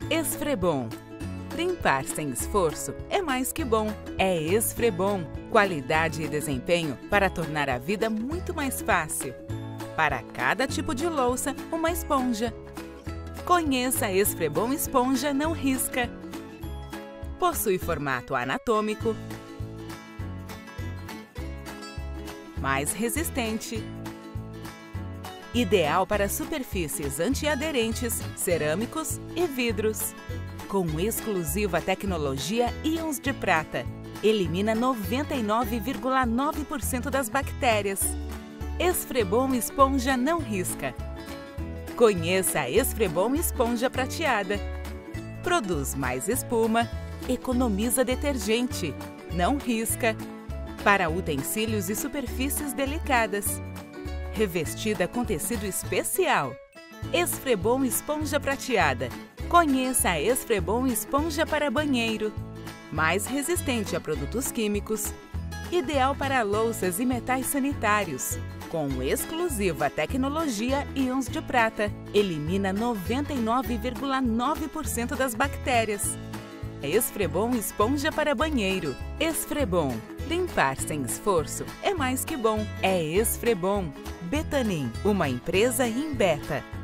Esfrebom. Limpar sem esforço é mais que bom. É Esfrebom. Qualidade e desempenho para tornar a vida muito mais fácil. Para cada tipo de louça, uma esponja. Conheça a Esfrebom Esponja Não Risca. Possui formato anatômico, mais resistente, ideal para superfícies antiaderentes, cerâmicos e vidros. Com exclusiva tecnologia íons de prata, elimina 99,9% das bactérias. Esfrebom Esponja Não Risca. Conheça a Esfrebom Esponja Prateada. Produz mais espuma, economiza detergente, não risca. Para utensílios e superfícies delicadas. Revestida com tecido especial. Esfrebom Esponja Prateada. Conheça a Esfrebom Esponja para banheiro. Mais resistente a produtos químicos. Ideal para louças e metais sanitários. Com exclusiva tecnologia íons de prata. Elimina 99,9% das bactérias. Esfrebom Esponja para banheiro. Esfrebom. Limpar sem esforço é mais que bom. É Esfrebom. Betanin, uma empresa Inbeta.